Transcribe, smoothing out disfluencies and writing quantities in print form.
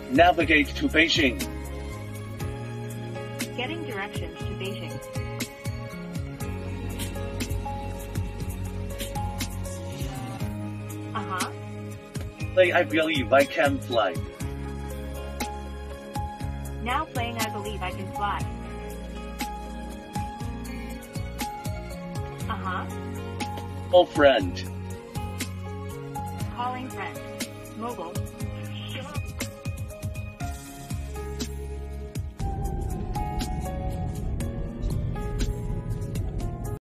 Navigate to Beijing. Getting directions to Beijing. Uh-huh. Play I believe I can fly. Now playing I believe I can fly. Uh-huh. Oh friend. Calling friend. Mobile.